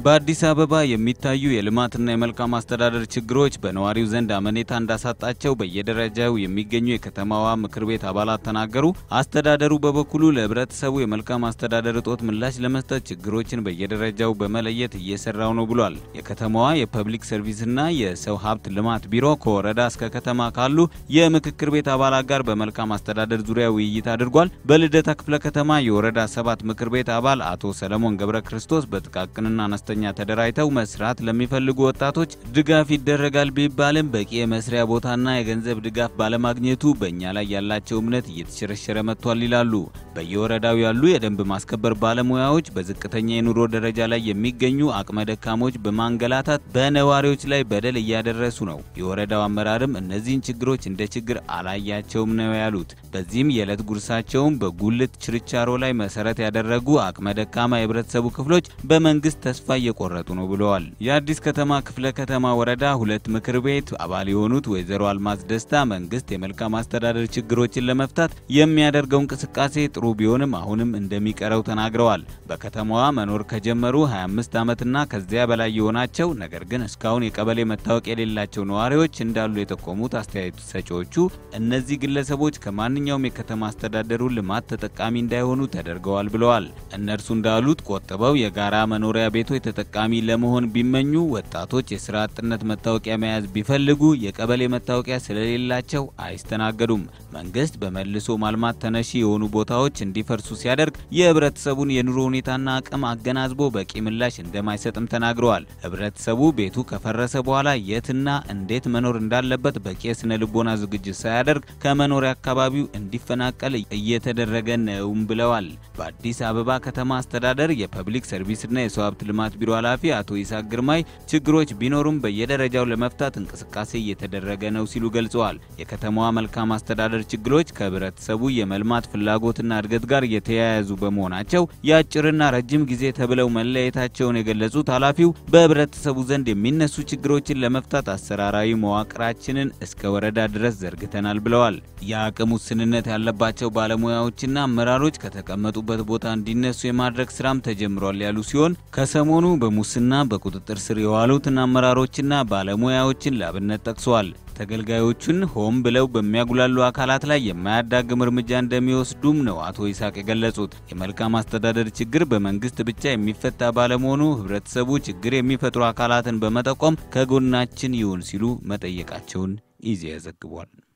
በአዲስ አበባ የሚታዩ የልማትና የመልካም አስተዳደር ችግሮች በነዋሪው ዘንድ አመኔታ እንዳሳጣቸው በየደረጃው የሚገኙ የከተማዋ ምክር ቤት አባላት ተናገሩ። አስተዳደሩ በበኩሉ ለህብረተሰቡ የመልካም አስተዳደር እጦት ምላሽ ለመስጠት ችግሮችን በየደረጃው በመለየት እየሰራው ነው ብሏል። የከተማዋ የፐብሊክ ሰርቪስና የሰው ሀብት ልማት ቢሮ ከወረዳ እስከ ከተማ ካሉ የምክክር ቤት አባላት ጋር በመልካም አስተዳደር ዙሪያ ውይይት አድርጓል። በልደታ ክፍለ ከተማ የወረዳ 7 ምክር ቤት አባል አቶ ሰለሞን ገብረ ክርስቶስ በጥቃቅንና አነስተኛ ተደራጅተው መስራት ለሚፈልጉ ወጣቶች ድጋፍ ይደረጋል ቢባልም በቂ የመስሪያ ቦታና የገንዘብ ድጋፍ ባለማግኘቱ በእኛ ላይ ያላቸው እምነት እየተሸረሸረ መጥቷል ይላሉ። በየወረዳው ያሉ የደንብ ማስከበር ባለሙያዎች በዝቅተኛ የኑሮ ደረጃ ላይ የሚገኙ አቅመ ደካሞች በማንገላታት በነዋሪዎች ላይ በደል እያደረሱ ነው። የወረዳው አመራርም እነዚህን ችግሮች እንደ ችግር አላያቸውም ነው ያሉት። በዚህም የዕለት ጉርሳቸውን በጉልት ችርቻሮ ላይ መሰረት ያደረጉ አቅመ ደካማ የህብረተሰቡ ክፍሎች በመንግስት ተስፋ እየቆረጡ ነው ብለዋል። የአዲስ ከተማ ክፍለ ከተማ ወረዳ 2 ምክር ቤት አባል የሆኑት ወይዘሮ አልማዝ ደስታ መንግስት የመልካም አስተዳደር ችግሮችን ለመፍታት የሚያደርገው እንቅስቃሴ ጥሩ ቢሆንም አሁንም እንደሚቀረው ተናግረዋል። በከተማዋ መኖር ከጀመሩ 25 ዓመትና ከዚያ በላይ የሆናቸው ነገር ግን እስካሁን የቀበሌ መታወቂያ የሌላቸው ነዋሪዎች እንዳሉ የጠቆሙት አስተያየት ሰጪዎቹ እነዚህ ግለሰቦች ከማንኛውም የከተማ አስተዳደሩ ልማት ተጠቃሚ እንዳይሆኑ ተደርገዋል ብለዋል። እነርሱ እንዳሉት ቆጥበው የጋራ መኖሪያ ቤቶች ተጠቃሚ ለመሆን ቢመኙ ወጣቶች የሥራ አጥነት መታወቂያ መያዝ ቢፈልጉ የቀበሌ መታወቂያ ስለሌላቸው አይስተናገዱም። መንግስት በመልሶ ማልማት ተነሺ የሆኑ ቦታዎች እንዲፈርሱ ሲያደርግ የህብረተሰቡን የኑሮ ሁኔታና አቅም አገናዝቦ በቂ ምላሽ እንደማይሰጥም ተናግረዋል። ህብረተሰቡ ቤቱ ከፈረሰ በኋላ የትና እንዴት መኖር እንዳለበት በቂ የስነ ልቦና ዝግጅት ሳያደርግ ከመኖሪያ አካባቢው እንዲፈናቀል እየተደረገ ነውም ብለዋል። በአዲስ አበባ ከተማ አስተዳደር የፐብሊክ ሰርቪስና የሰው ሀብት ልማት ቢሮ ኃላፊ አቶ ይስሐቅ ግርማይ ችግሮች ቢኖሩም በየደረጃው ለመፍታት እንቅስቃሴ እየተደረገ ነው ሲሉ ገልጸዋል። የከተማዋ መልካም አስተዳደር ችግሮች ከህብረተሰቡ የመልማት ፍላጎትና እድገት ጋር የተያያዙ በመሆናቸው የአጭርና ረጅም ጊዜ ተብለው መለየታቸውን የገለጹት ኃላፊው በህብረተሰቡ ዘንድ የሚነሱ ችግሮችን ለመፍታት አሰራራዊ መዋቅራችንን እስከ ወረዳ ድረስ ዘርግተናል ብለዋል። የአቅም ውስንነት ያለባቸው ባለሙያዎችና አመራሮች ከተቀመጡበት ቦታ እንዲነሱ የማድረግ ስራም ተጀምሯል ያሉ ሲሆን ከሰሞኑ በሙስና በቁጥጥር ስር የዋሉትን አመራሮችና ባለሙያዎችን ላብነት ጠቅሰዋል። ተገልጋዮቹን ሆም ብለው በሚያጉላሉ አካላት ላይ የማያዳግም እርምጃ እንደሚወስዱም ነው አቶ ይስሐቅ የገለጹት። የመልካም አስተዳደር ችግር በመንግስት ብቻ የሚፈታ ባለመሆኑ ህብረተሰቡ ችግር የሚፈጥሩ አካላትን በመጠቆም ከጎናችን ይሁን ሲሉ መጠየቃቸውን ኢዜአ ዘግቧል።